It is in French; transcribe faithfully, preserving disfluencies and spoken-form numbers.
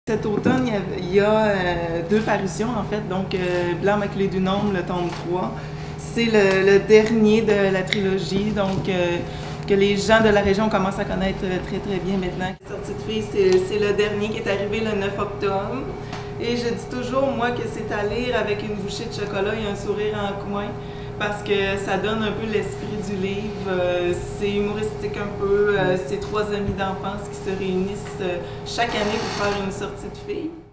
Cet automne, il y a, il y a euh, deux parutions en fait, donc euh, Blanc maculé du nombre, le tome trois. C'est le, le dernier de la trilogie, donc euh, que les gens de la région commencent à connaître très très bien maintenant. Sortie de filles, c'est le dernier qui est arrivé le neuf octobre. Et je dis toujours, moi, que c'est à lire avec une bouchée de chocolat et un sourire en coin, parce que ça donne un peu l'esprit du livre. Euh, c'est humoristique un peu, euh, c'est trois amis d'enfance qui se réunissent euh, chaque année pour faire une sortie de filles.